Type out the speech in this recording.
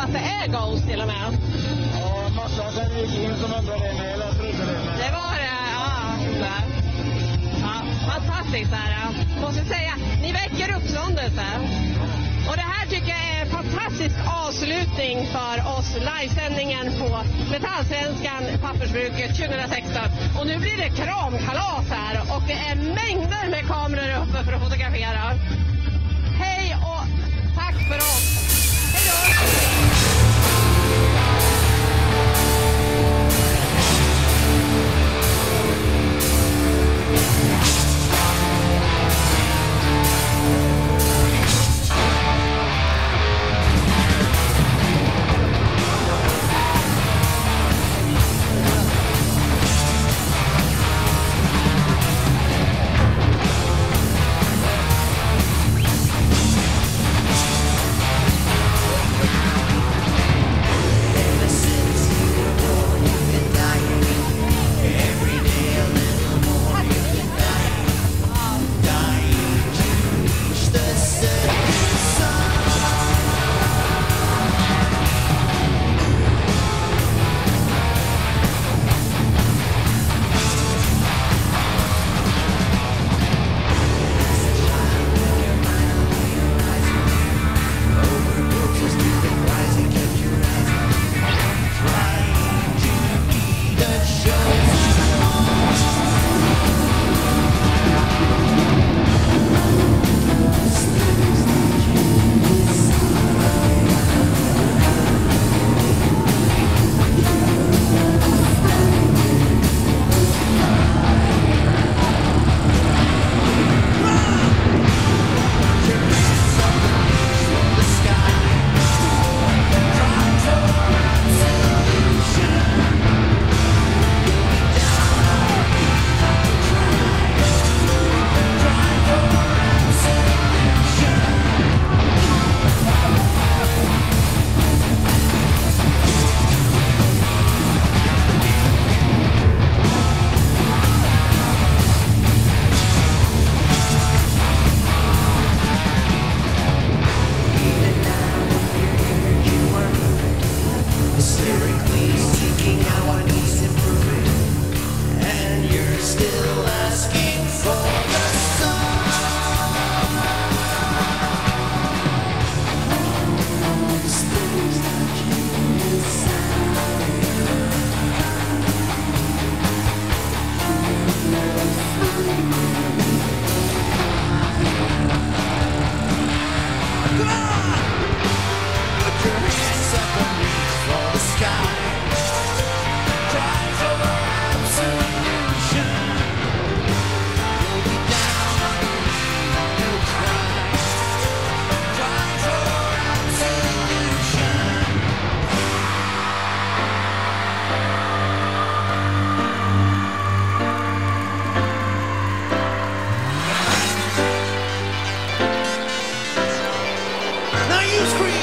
att det är Ghost till och med. Ja, massa sen gick in som undrade det med, eller trodde det med. Det var det, ja. Ja, fantastiskt här. Måste säga, ni väcker uppståndelse. Och det här tycker jag är en fantastisk avslutning för oss. Livesändningen på Metallsvenskan Pappersbruket 2016. Och nu blir det kramkalas här. Och det är mängder med kameror uppe för att fotografera. Hej och tack för oss. Hej då! Now you scream.